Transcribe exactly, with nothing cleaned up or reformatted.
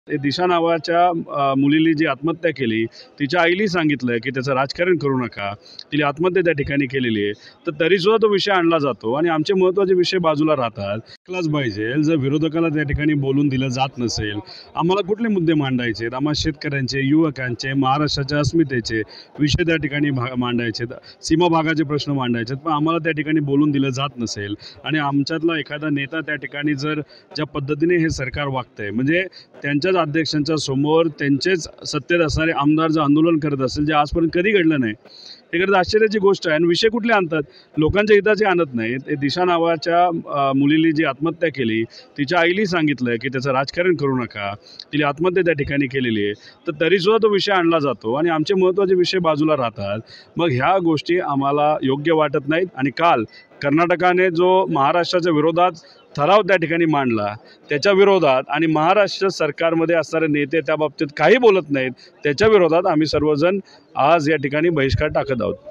ते दिशा नावाच्या अ, मुलीने जी आत्महत्या केली, तिच्या आईली सांगितलं की त्याचं राजकारण करू नका. तिने आत्महत्या त्या ठिकाणी केलेली आहे. तर तरीसुद्धा तो विषय आणला जातो आणि आमचे महत्त्वाचे विषय बाजूला राहतात. ऐकलाच पाहिजे. जर विरोधकाला त्या ठिकाणी बोलून दिलं जात नसेल, आम्हाला कुठले मुद्दे मांडायचे आहेत? आम्हाला शेतकऱ्यांचे, युवकांचे, महाराष्ट्राच्या अस्मितेचे विषय त्या ठिकाणी भा मांडायचे आहेत. सीमा भागाचे प्रश्न मांडायचे आहेत. पण आम्हाला त्या ठिकाणी बोलून दिलं जात नसेल आणि आमच्यातला एखादा नेता त्या ठिकाणी जर ज्या पद्धतीने हे सरकार वागतंय, म्हणजे त्यांच्याच अध्यक्षांच्या समोर त्यांचेच सत्तेत असणारे आमदार जर आंदोलन करत असेल, जे आजपर्यंत कधी घडलं नाही, हे खरंच आश्चर्याची गोष्ट आहे. आणि विषय कुठले आणतात? लोकांच्या हिताचे आणत नाहीत. ते दिशा नावाच्या अ, मुलीने जी आत्महत्या केली, तिच्या आईली सांगितलं की त्याचं राजकारण करू नका. तिने आत्महत्या त्या ठिकाणी केलेली आहे. तर तरीसुद्धा तो विषय आणला जातो आणि आमचे महत्त्वाचे विषय बाजूला राहतात. मग ह्या गोष्टी आम्हाला योग्य वाटत नाहीत. आणि काल कर्नाटकाने जो महाराष्ट्राच्या विरोधात ठराव त्या ठिकाणी मांडला, त्याच्या विरोधात आणि महाराष्ट्र सरकारमध्ये असणारे नेते त्या बाबतीत काही बोलत नाहीत, त्याच्या विरोधात आम्ही सर्वजण आज या ठिकाणी बहिष्कार टाकत आहोत.